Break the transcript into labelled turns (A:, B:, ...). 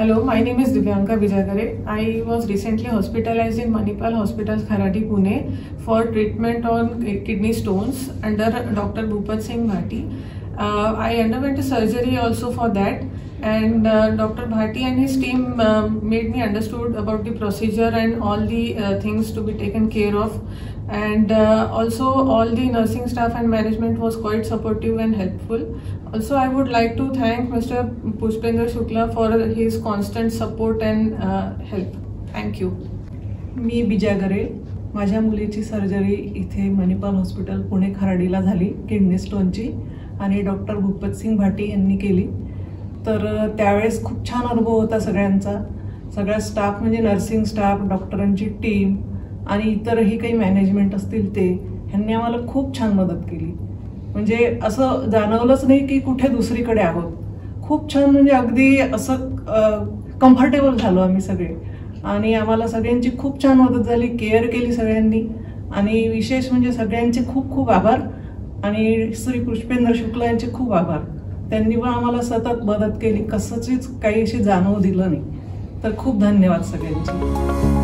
A: Hello, my name is Divyanka Vijagare. I was recently hospitalized in Manipal Hospital, Kharadi, Pune for treatment on kidney stones under Dr. Bhupat Singh Bhati. I underwent a surgery also for that, and Dr. Bhati and his team made me understood about the procedure and all the things to be taken care of. And also all the nursing staff and management was quite supportive and helpful. Also, I would like to thank Mr. Pushpendra Shukla for his constant support and help. Thank you.
B: मी बिजागरे. माझ्या मुलीची surgery इथे Manipal hospital Pune खराडीला झाली kidney स्टोनची आणि doctor Bhupat Singh baati यांनी केली. तर त्यावेळेस खूप छान अनुभव होता सगळ्यांचा. सगळा स्टाफ म्हणजे नर्सिंग स्टाफ, डॉक्टरांची टीम आणि इतरही काही मॅनेजमेंट असतील ते ह्यांनी आम्हाला खूप छान मदत केली. म्हणजे असं जाणवलंच नाही की कुठे दुसरीकडे आहोत. खूप छान म्हणजे अगदी असं कम्फर्टेबल झालो आम्ही सगळे आणि आम्हाला सगळ्यांची खूप छान मदत झाली. केअर केली सगळ्यांनी आणि विशेष म्हणजे सगळ्यांचे खूप खूप आभार आणि श्री पुष्पेंद्र शुक्ला यांचे खूप आभार. त्यांनी पण आम्हाला सतत मदत केली, कसंच काही अशी जाणवू दिलं नाही. तर खूप धन्यवाद सगळ्यांचे.